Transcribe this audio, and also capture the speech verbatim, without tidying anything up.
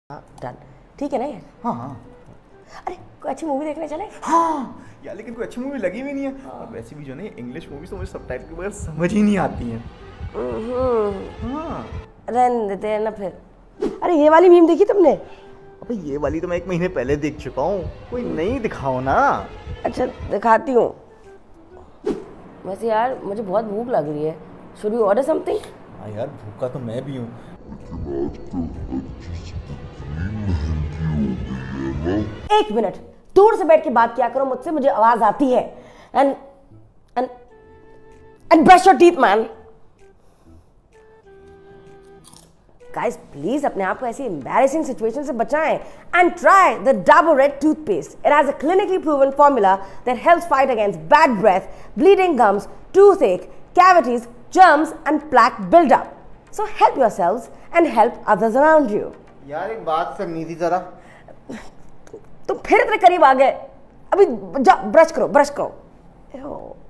हाँ डन। ठीक है ना यार? हाँ हाँ। अरे कोई अच्छी मूवी देखने चले? हाँ यार, लेकिन कोई अच्छी मूवी लगी भी नहीं है। हाँ। और वैसे भी जो नहीं, इंग्लिश मूवी तो मुझे सबटाइटल के बगैर समझ ही नहीं आती हैं। हाँ रहने देते हैं ना फिर। अरे ये वाली मीम देखी तुमने? अबे ये वाली तो मैं एक महीने पहले देख चुका हूँ, कोई नई दिखाओ ना। अच्छा दिखाती हूँ। वैसे यार मुझे बहुत भूख लग रही है, शुड वी ऑर्डर समथिंग? हाँ यार, भूखा तो मैं भी हूँ। एक मिनट, दूर से बैठ के बात किया करो मुझसे, मुझे आवाज आती है। And and and brush your teeth man. Guys please अपने आप को ऐसी एम्बैरेसिंग सिचुएशन से बचाएं and try the Dabur red toothpaste. It has a clinically proven formula that helps fight against bad breath, bleeding gums, toothache, cavities, germs and plaque buildup. So help yourselves and help others around you. यार एक बात करनी थी जरा। तुम फिर इतने करीब आ गए। अभी जा ब्रश करो, ब्रश करो।